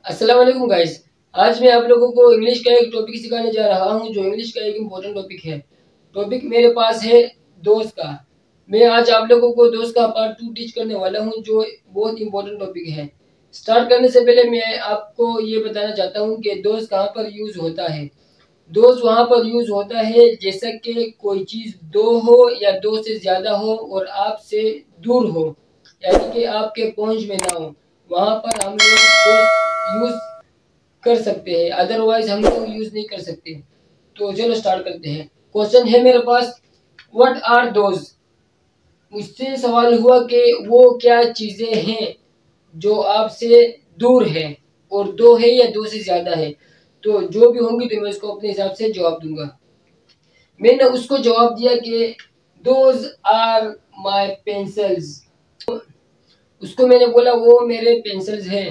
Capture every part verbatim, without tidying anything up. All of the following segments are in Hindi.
अस्सलाम वालेकुम गाइस। आज मैं आप लोगों को इंग्लिश का एक टॉपिक सिखाने जा रहा हूं जो इंग्लिश का एक इम्पोर्टेंट टॉपिक है। टॉपिक मेरे पास है दोस्त का। मैं आज आप लोगों को दोस्त का पार्ट टू टीच करने वाला हूं जो बहुत इम्पोर्टेंट टॉपिक है। स्टार्ट करने से पहले मैं आपको ये बताना चाहता हूं कि दोस्त कहाँ पर यूज होता है। दोस्त वहां पर यूज होता है जैसा कि कोई चीज दो हो या दो से ज्यादा हो और आपसे दूर हो, यानी कि आपके पहुंच में ना हो, वहां पर हम लोग दोस्त यूज कर सकते हैं, अदरवाइज हम लोग यूज नहीं कर सकते। तो चलो स्टार्ट करते हैं। क्वेश्चन है मेरे पास, व्हाट आर दोज। मुझसे सवाल हुआ कि वो क्या चीजें हैं जो आपसे दूर है और दो है या दो से ज्यादा है। तो जो भी होंगी तो मैं उसको अपने हिसाब से जवाब दूंगा। मैंने उसको जवाब दिया कि दोज आर माय पेंसिल्स। उसको मैंने बोला वो मेरे पेंसिल्स हैं।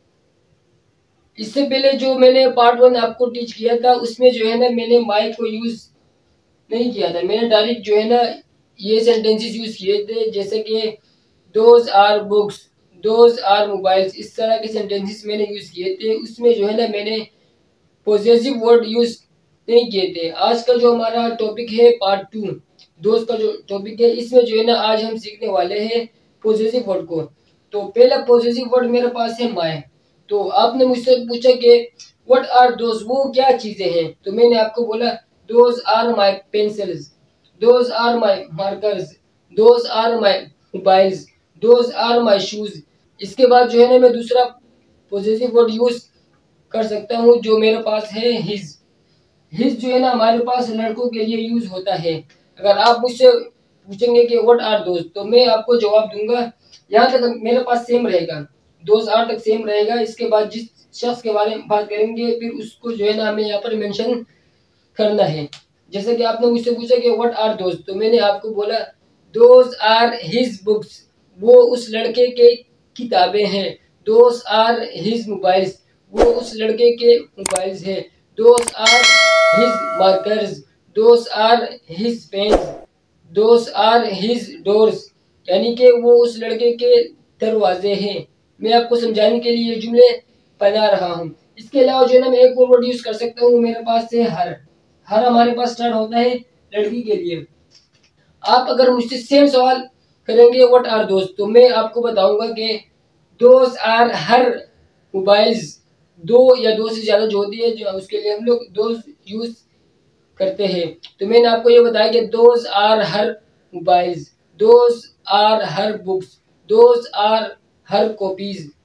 इससे पहले जो मैंने पार्ट वन आपको टीच किया था उसमें जो है ना मैंने माई को यूज नहीं किया था। मैंने डायरेक्ट जो है ना ये सेंटेंसेस यूज किए थे, जैसे कि those are books, those are mobiles, इस तरह के सेंटेंसेस मैंने यूज किए थे। उसमें जो है ना मैंने पॉजेसिव वर्ड यूज नहीं किए थे। आज का जो हमारा टॉपिक है पार्ट टू, दोस्त का जो टॉपिक है, इसमें जो है ना आज हम सीखने वाले हैं पॉजेसिव वर्ड को। तो पहला पॉजेसिव वर्ड मेरे पास है माय। तो आपने मुझसे पूछा कि व्हाट आर दोज, वो क्या चीजें हैं। तो मैंने आपको बोला those are my pencils, those are my markers, those are my mobiles, those are my shoes. इसके बाद जो है ना मैं दूसरा पॉजेसिव वर्ड यूज कर सकता हूँ जो मेरे पास है हिज। हिज जो है ना हमारे पास लड़कों के लिए यूज होता है। अगर आप मुझसे पूछेंगे कि व्हाट आर दोज, तो मैं आपको जवाब दूंगा। यहाँ तक मेरे पास सेम रहेगा, दोज आर तक सेम रहेगा। इसके बाद जिस शख्स के बारे में बात करेंगे फिर उसको जो है ना हमें यहाँ पर मेंशन करना है। जैसे कि आपने मुझसे पूछा कि व्हाट आर दोज, तो मैंने आपको बोला दोज आर हिज बुक्स, वो उस लड़के के किताबें हैं। दोज आर हिज मोबाइल्स, वो उस लड़के के मोबाइल्स हैं। Those are his markers, those are his pens, those are his doors, यानी कि वो उस लड़के के दरवाजे हैं। मैं आपको समझाने के लिए ये जुमले बना रहा हूँ। इसके अलावा जो है ना मैं एक और वर्ड यूज कर सकता हूँ, मेरे पास है हर। हर हमारे पास स्टार्ट होता है लड़की के लिए। आप अगर मुझसे सेम सवाल करेंगे व्हाट आर दोज, तो मैं आपको बताऊंगा कि दोज आर हर मोबाइल्स। दो या दो से ज्यादा जो होती है जो उसके लिए हम लोग दोज यूज करते हैं। तो मैंने आपको ये बताया कि those are her mobiles, those are her books, those are her copies,